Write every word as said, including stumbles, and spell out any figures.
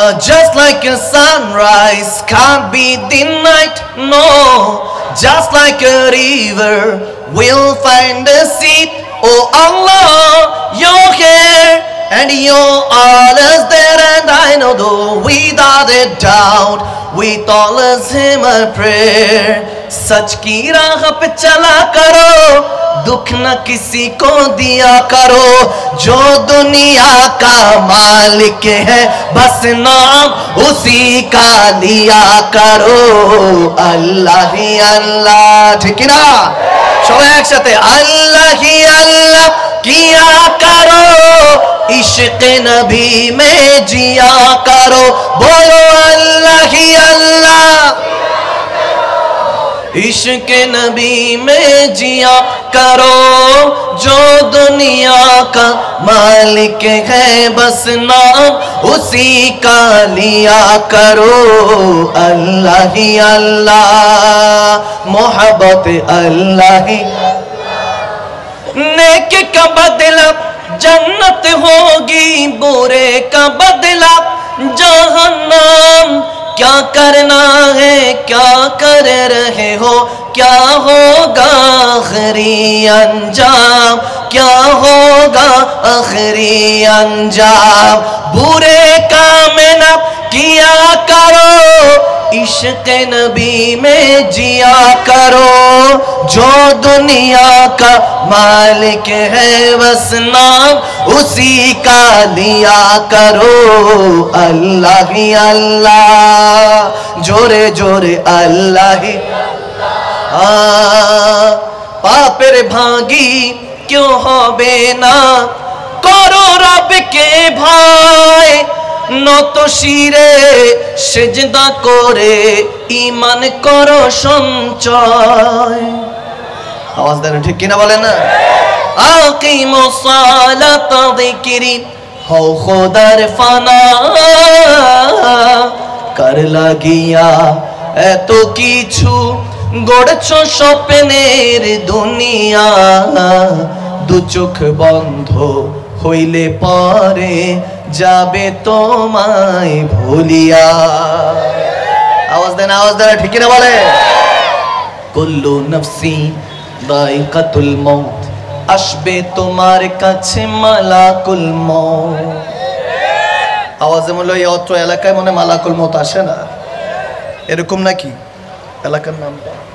just like a sunrise can't be denied, no. Just like a river will find a seat. Oh Allah, you're here and you're always there, and I know though without a doubt with always him a prayer. सच की राह पे चला करो, दुख न किसी को दिया करो, जो दुनिया का मालिक है बस नाम उसी का लिया करो। अल्लाह ही अल्लाह, ठीक है ना? সবাই একসাথে अल्लाह ही अल्लाह किया करो, इश्क नबी में जिया करो। बोलो अल्लाह ही अल्लाह, इश्क नबी में जिया करो, जो दुनिया का मालिक है बस नाम उसी का लिया करो। अल्लाह ही अल्लाह, मोहब्बत अल्लाह ही। नेक का बदला जन्नत होगी, बुरे का बदला जहन्नम। क्या करना है, क्या कर रहे हो, क्या होगा आखिरी अंजाम, क्या होगा आखिरी अंजाम। बुरे काम न किया करो, इश्क नबी में जिया करो, जो दुनिया का मालिक है बस नाम उसी का लिया करो। अल्लाह ही अल्लाह, जोरे जोरे अल्लाह ही। पापेर भागी क्यों होबे ना, करो रब के भाई, নত শিরে সেজদা করে ঈমান করো সঞ্চয়। আওয়াজ দেন ঠিক কিনা বলেন না? আকিমুস সালাত যিকরি হও খোদার ফানা, কার লাগিয়া এত কিছু গড়ছো স্বপ্নের দুনিয়া, দু চোখ বন্ধ হইলে পরে যাবে তোমায় ভুলিয়া। আওয়াজ দেন, আওয়াজ দেন ঠিক না বলে? কুল্লু নফসি যায়কাতুল মউত, আসবে তোমার কাছে মালাকুল মউত। আওয়াজে মনে হয় অত্র এলাকায় মনে মালাকুল মউত আসে না, এরকম নাকি এলাকার নামটা?